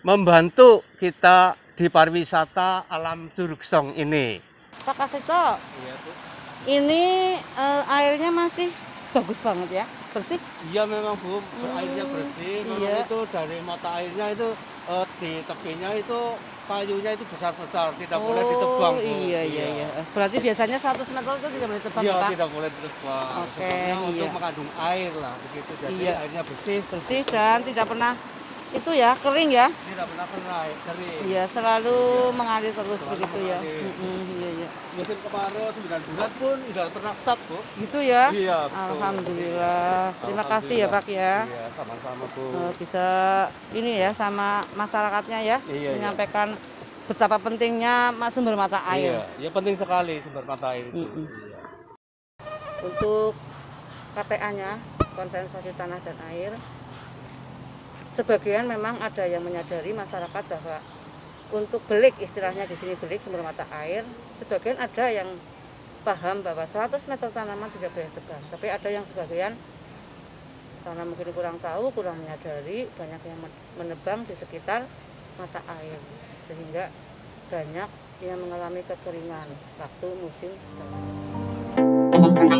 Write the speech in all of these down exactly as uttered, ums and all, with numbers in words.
membantu kita di pariwisata alam Curug Song ini. Pak Kasito, Iya, Bu. ini eh, airnya masih bagus banget ya, bersih. Iya memang Bu, Hmm, airnya bersih. Memang iya. itu dari mata airnya itu eh, di tepinya itu kayunya itu besar-besar, tidak boleh ditebang, Oh Bu. iya iya iya. Berarti biasanya seratus meter itu tidak boleh ditebang Iya, ya Pak? tidak boleh ditebang. Oke, Sebabnya untuk iya. mengandung air lah begitu. Jadi Iya. airnya bersih, Bersih dan tidak pernah itu ya kering ya. tidak pernah kering. kering. Iya, selalu Iya. mengalir terus Selalu begitu ya. mengalir. Mm-mm, iya iya. Musim kemarau sembilan bulan pun nggak pernah sat, Bu. Gitu ya. Iya, betul. Alhamdulillah. Terima kasih ya Pak ya. Iya, sama-sama Bu. Eh, bisa ini ya sama masyarakatnya ya, Iya, iya. menyampaikan betapa pentingnya ma- sumber mata air. Iya, ya penting sekali sumber mata air itu. Mm-mm. Iya. Untuk K T A-nya, konservasi tanah dan air, sebagian memang ada yang menyadari masyarakat bahwa untuk belik, istilahnya di sini belik sumber mata air, sebagian ada yang paham bahwa seratus meter tanaman tidak boleh tebang, tapi ada yang sebagian karena mungkin kurang tahu, kurang menyadari, banyak yang menebang di sekitar mata air, sehingga banyak yang mengalami kekeringan waktu musim kemarau.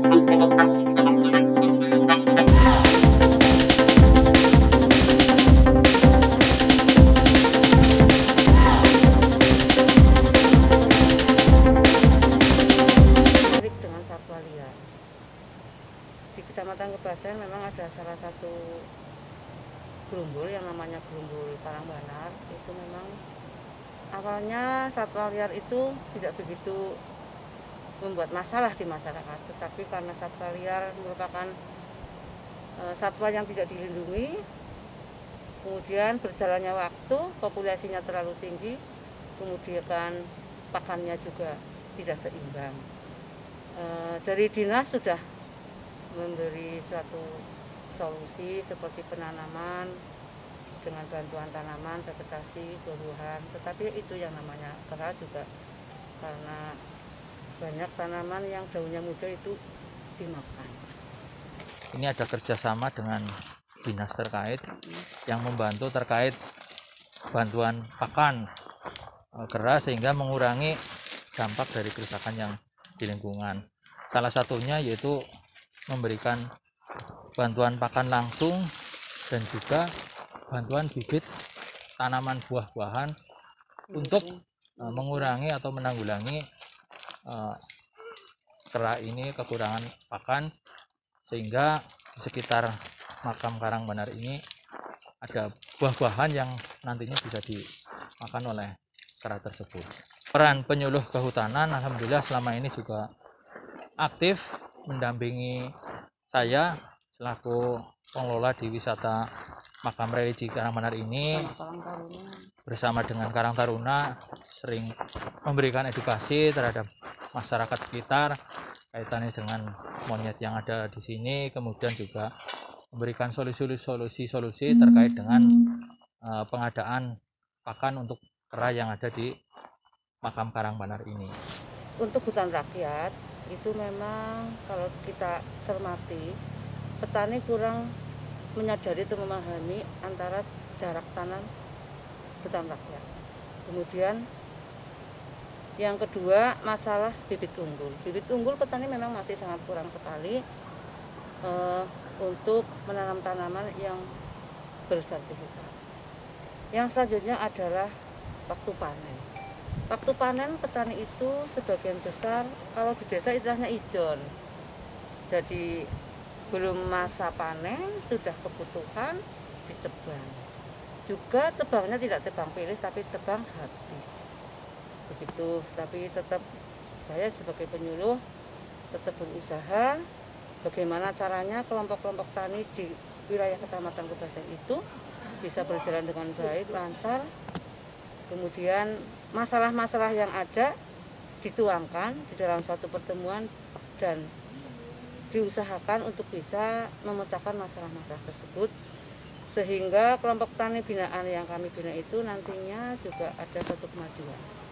Tertarik dengan satwa liar. Di Kecamatan Kebasen memang ada salah satu gerumbul yang namanya gerumbul Karangbanar. Itu memang awalnya satwa liar itu tidak begitu membuat masalah di masyarakat, tetapi karena satwa liar merupakan e, satwa yang tidak dilindungi, kemudian berjalannya waktu, populasinya terlalu tinggi, kemudian pakannya juga tidak seimbang. E, dari dinas sudah memberi suatu solusi seperti penanaman dengan bantuan tanaman, vegetasi, tumbuhan, tetapi itu yang namanya kera juga karena banyak tanaman yang daunnya muda itu dimakan. Ini ada kerjasama dengan dinas terkait yang membantu terkait bantuan pakan kera sehingga mengurangi dampak dari kerusakan yang di lingkungan. Salah satunya yaitu memberikan bantuan pakan langsung dan juga bantuan bibit tanaman buah-buahan untuk uh, mengurangi atau menanggulangi uh, kera ini kekurangan pakan, sehingga di sekitar makam Karangbanar ini ada buah-buahan yang nantinya bisa dimakan oleh kera tersebut. Peran penyuluh kehutanan alhamdulillah selama ini juga aktif mendampingi saya selaku pengelola di wisata makam religi Karangbanar ini. Bersama dengan Karang Taruna sering memberikan edukasi terhadap masyarakat sekitar kaitannya dengan monyet yang ada di sini, kemudian juga memberikan solusi-solusi-solusi terkait dengan uh, pengadaan pakan untuk kera yang ada di makam Karangbanar ini. Untuk hutan rakyat itu memang kalau kita cermati, petani kurang menyadari atau memahami antara jarak tanam hutan rakyat. Kemudian yang kedua masalah bibit unggul. Bibit unggul petani memang masih sangat kurang sekali uh, untuk menanam tanaman yang bersertifikat. Yang selanjutnya adalah waktu panen. Waktu panen petani itu sebagian besar kalau di desa istilahnya ijon. Jadi belum masa panen sudah kebutuhan ditebang. Juga tebangnya tidak tebang pilih tapi tebang habis. Begitu, tapi tetap saya sebagai penyuluh tetap berusaha bagaimana caranya kelompok-kelompok tani di wilayah Kecamatan Kebasen itu bisa berjalan dengan baik, lancar. Kemudian masalah-masalah yang ada dituangkan di dalam suatu pertemuan dan diusahakan untuk bisa memecahkan masalah-masalah tersebut, sehingga kelompok tani binaan yang kami bina itu nantinya juga ada suatu kemajuan.